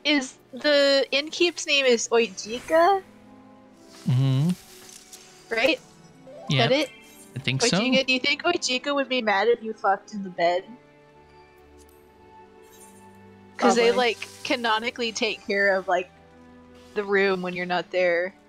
Is the innkeep's name is Oijika, Mm-hmm. right? Is that Yep. it? I think so. Oijika, do you think Oijika would be mad if you fucked in the bed? Because they Probably. like canonically take care of like the room when you're not there.